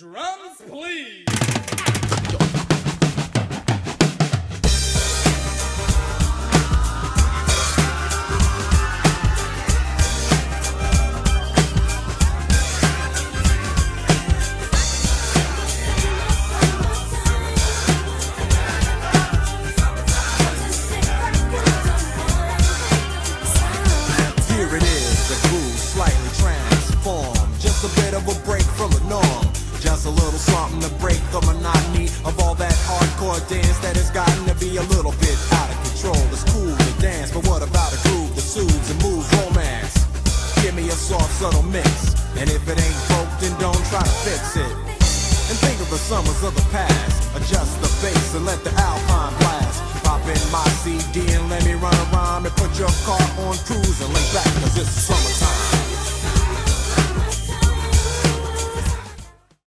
Drums, please. Here it is, the groove slightly transformed. Just a bit of a break from the norm. Just a little something to break the monotony of all that hardcore dance that has gotten to be a little bit out of control. It's cool to dance, but what about a groove that soothes and moves romance? Give me a soft, subtle mix, and if it ain't broke, then don't try to fix it. And think of the summers of the past. Adjust the bass and let the alpine blast. Pop in my CD and let me run around and put your car on cruise and lay back, cause it's summertime.